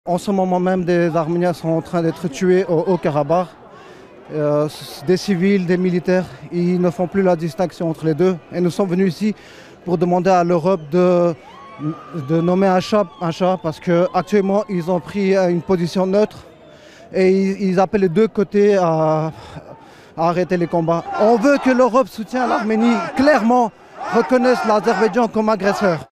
En ce moment même, des Arméniens sont en train d'être tués au Haut-Karabakh. Des civils, des militaires, ils ne font plus la distinction entre les deux. Et nous sommes venus ici pour demander à l'Europe de nommer un chat parce qu'actuellement ils ont pris une position neutre et ils appellent les deux côtés à arrêter les combats. On veut que l'Europe soutienne l'Arménie, clairement reconnaisse l'Azerbaïdjan comme agresseur.